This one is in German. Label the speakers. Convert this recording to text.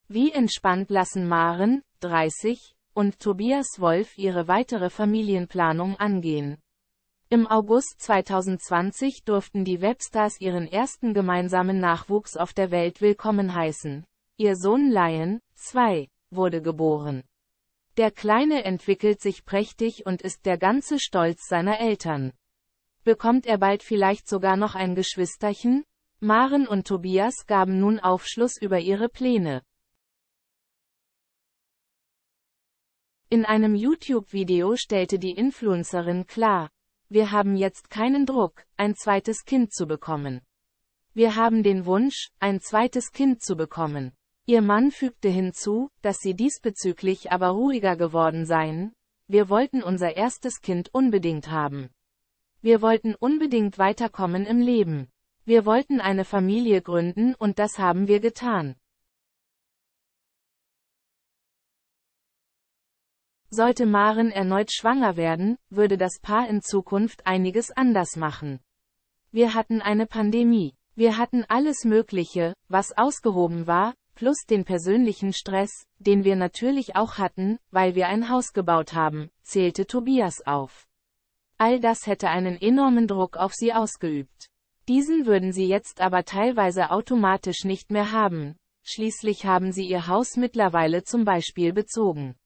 Speaker 1: Wie entspannt lassen Maren, 30, und Tobias Wolf ihre weitere Familienplanung angehen. Im August 2020 durften die Webstars ihren ersten gemeinsamen Nachwuchs auf der Welt willkommen heißen. Ihr Sohn Lion, 2, wurde geboren. Der Kleine entwickelt sich prächtig und ist der ganze Stolz seiner Eltern. Bekommt er bald vielleicht sogar noch ein Geschwisterchen? Maren und Tobias gaben nun Aufschluss über ihre Pläne. In einem YouTube-Video stellte die Influencerin klar: Wir haben jetzt keinen Druck, ein zweites Kind zu bekommen. Wir haben den Wunsch, ein zweites Kind zu bekommen. Ihr Mann fügte hinzu, dass sie diesbezüglich aber ruhiger geworden seien. Wir wollten unser erstes Kind unbedingt haben. Wir wollten unbedingt weiterkommen im Leben. Wir wollten eine Familie gründen und das haben wir getan. Sollte Maren erneut schwanger werden, würde das Paar in Zukunft einiges anders machen. Wir hatten eine Pandemie. Wir hatten alles Mögliche, was ausgehoben war, plus den persönlichen Stress, den wir natürlich auch hatten, weil wir ein Haus gebaut haben, zählte Tobias auf. All das hätte einen enormen Druck auf sie ausgeübt. Diesen würden sie jetzt aber teilweise automatisch nicht mehr haben. Schließlich haben sie ihr Haus mittlerweile zum Beispiel bezogen.